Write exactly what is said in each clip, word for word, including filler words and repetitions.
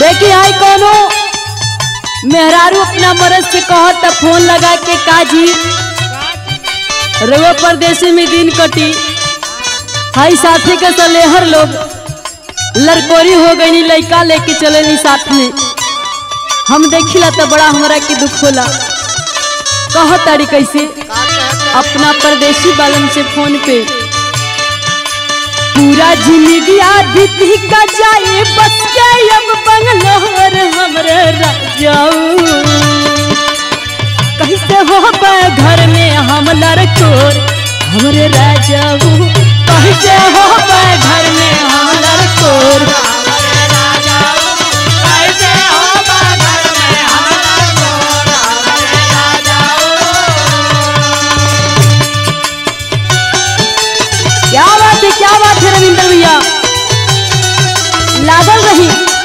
देखी आई कोनो मेहरारू अपना मरद से कहत फोन लगा के काजी रवा परदेसी में दिन कटी हाई साथी के सलेहर लोग लड़कोरी हो गई लड़का लेके चले नी साथ में। हम देखिला तो बड़ा हमरा के दुख होला। कह तारी कैसे अपना परदेसी बालन से फोन पे पूरा जिंदगी बीती का जाए बस के अब बंगलोर हमरे राजाऊ कैसे हो घर में हम लड़कोर हमरे राजाऊ कैसे हो घर में हम लड़कोर क्या बात है क्या बात है रविंद्र भैया लागल रही।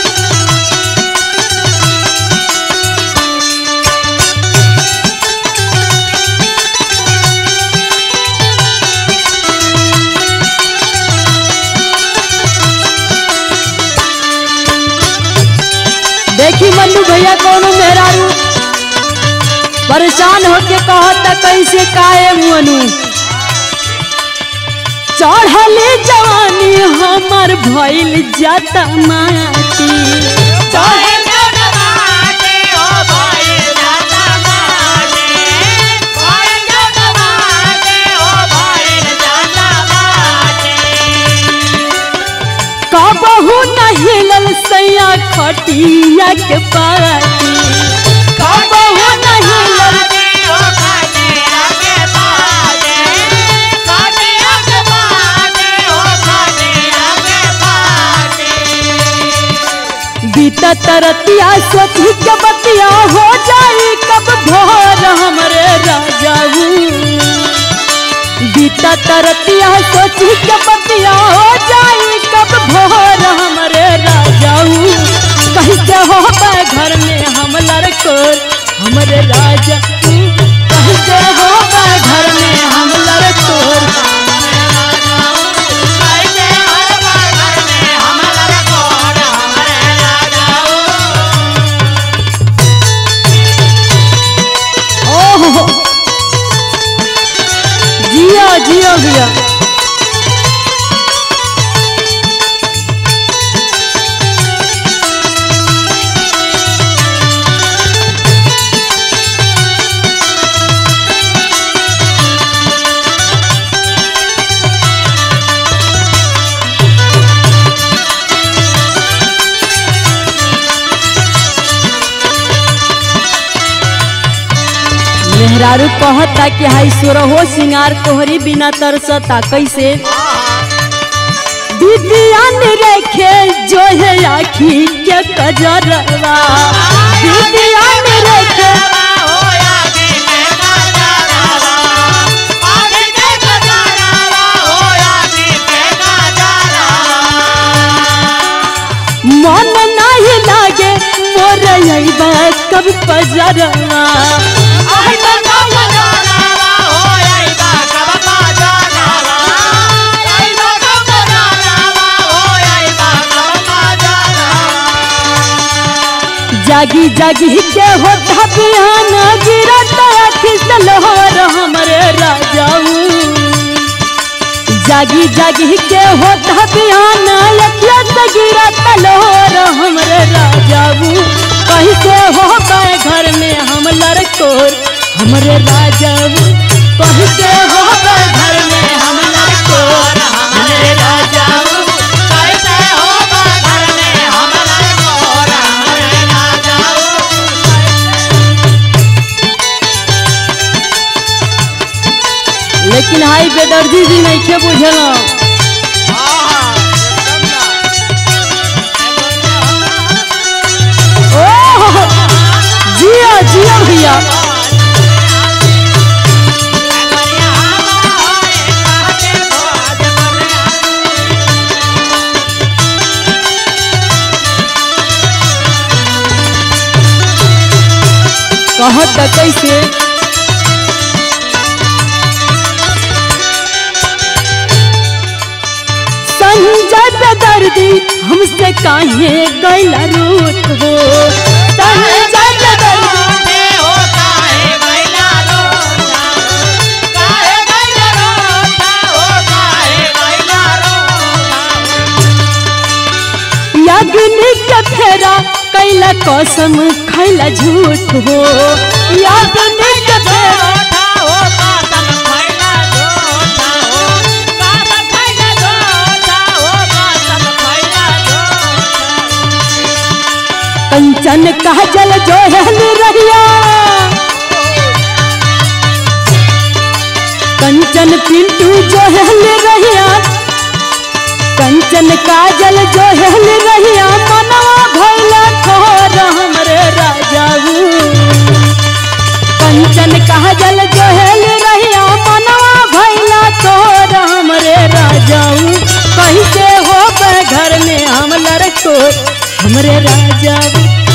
देखी मन्नू भैया कोनो मेहरारू परेशान होके कहता कैसे काए मुअनु चढ़ले जवानी हमर भइल जाता माटी कबहू न हिलल सैया खटिया के पाटी कबहू न हिलल बीता तरतिया सोची के बतिया हो जाई कब भोर हमरे राजाऊ बीता तरतिया सोची के बतिया हो जाई कब भोर हमरे राजाऊ कैसे हो घर में हम लड़कोर हमरे राजा कैसे हो घर में हम लड़कोर जियो जियो भैया मेहरारू कहता कि हाई सुरहो सिंगार तोहरी बिना तरसता कैसे दीदियान रखे जो है आखी के कजरवा दीदियान रखे मन नहीं लागे मोर अइबा कब पजरवा जागी जागी के होता बिहान गिरता खिसलोर हमरे राजाऊ जागी जागी के होता बिहान लखिया से गिरता लोर हमरे राजाऊ कैसे हो घर में हम लड़कोर हमरे राजाऊ कैसे हो घर में हम लड़कोर हमरे राजाऊ लेकिन हाई बेदर्जी जी नहीं के बुझल जिया जिया भैया कहत कैसे संजय बेदर्दी हमसे काहे गइला रूठ हो संजय बेदर्दी हो काहे गइला रोता काहे गइला रोता हो काहे गइला रोता याग्नि के फेरा कैला कसम खैला झूठ हो याग्नि के फेरा हो कसम खैला झूठा हो कसम खैला झूठा हो कसम खैला झूठा कंचन काजल जो हेल रहिया कंचन पिंटू जो हेल रहिया कंचन काजल जो हेल रहिया मनवा भैला ठोर हमरे राजाऊ कंचन काजल जो हेल रहिया मनवा भैला ठोर हमरे राजाऊ कैसे हो घर में हम लड़कोर हमरे राजाऊ